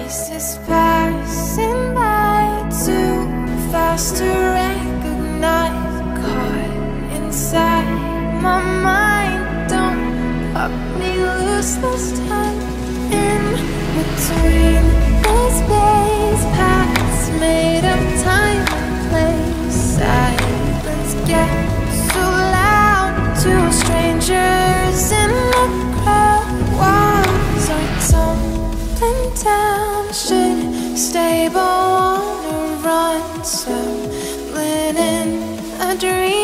Faces passing by too fast to recognize. Caught inside my mind, don't pop me loose this time. In between the space paths made of time and place, silence gets so loud to strangers in the crowd. Walls are tumbling down, should stay but wanna run, stumbling in a dream.